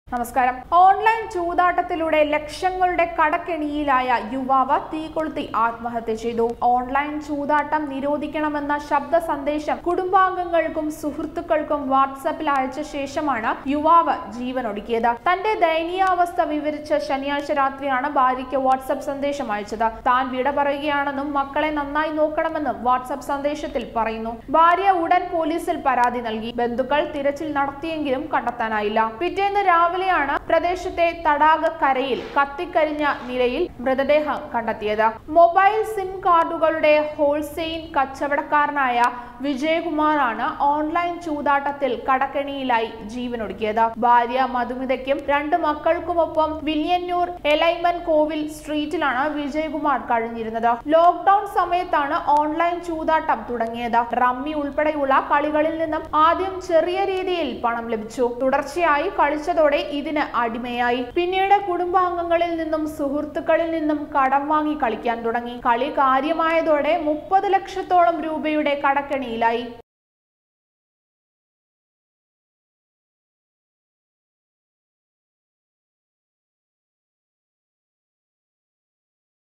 നമസ്കാരം. ഓൺലൈൻ ചൂതാട്ടത്തിലൂടെ ലക്ഷങ്ങളുടെ കടക്കെണിയിലായ യുവാവ് തീകൊളുത്തി ആത്മഹത്യ ചെയ്തു. ഓൺലൈൻ ചൂതാട്ടം നിരോധിക്കണമെന്ന ശബ്ദ സന്ദേശം കുടുംബാംഗങ്ങൾക്കും സുഹൃത്തുക്കൾക്കും വാട്സാപ്പിൽ അയച്ച ശേഷമാണ് യുവാവ് ജീവനൊടുക്കിയത്. തന്റെ ദയനീയാവസ്ഥ വിവരിച്ച് ശനിയാഴ്ച രാത്രിയാണ് ഭാര്യയ്ക്ക് വാട്സാപ്പ് സന്ദേശം അയച്ചത്. താൻ വിട പറയുകയാണെന്നും മക്കളെ നന്നായി നോക്കണമെന്നും വാട്സാപ്പ് സന്ദേശത്തിൽ പറയുന്നു. ഭാര്യ ഉടൻ പോലീസിൽ പരാതി നൽകി. ബന്ധുക്കൾ തിരച്ചിൽ നടത്തിയെങ്കിലും കണ്ടെത്താനായില്ല. പിറ്റേന്ന് രാവിലെയാണ് പ്രദേശത്തെ തടാകക്കരയിൽ കത്തിക്കരിഞ്ഞ നിലയിൽ മൃതദേഹം കണ്ടെത്തിയത്. മൊബൈൽ സിം കാർഡുകളുടെ ഹോൾസെയിൽ കച്ചവടക്കാരനായ വിജയകുമാറാണ് ഓൺലൈൻ ചൂതാട്ടത്തിൽ കടക്കെണിയിലായി ജീവനൊടുക്കിയത്. ഭാര്യ മധുമിതയ്ക്കും 2 മക്കൾക്കുമൊപ്പം വില്യന്നൂർ എലൈമൻ കോവിൽ സ്ട്രീറ്റിലാണ് വിജയകുമാർ കഴിഞ്ഞിരുന്നത്. ലോക്ക്ഡൌൺ സമയത്താണ് ഓൺലൈൻ ചൂതാട്ടം തുടങ്ങിയത്. റമ്മി ഉൾപ്പെടെയുള്ള കളികളിൽ നിന്നും ആദ്യം ചെറിയ രീതിയിൽ പണം ലഭിച്ചു. തുടർച്ചയായി കളിച്ചതോടെ ഇതിന് അടിമയായി. പിന്നീട് കുടുംബാംഗങ്ങളിൽ നിന്നും സുഹൃത്തുക്കളിൽ നിന്നും കടം വാങ്ങി കളിക്കാൻ തുടങ്ങി. കളി കാര്യമായതോടെ 30 ലക്ഷത്തോളം രൂപയുടെ കടക്കെണിയിലായി.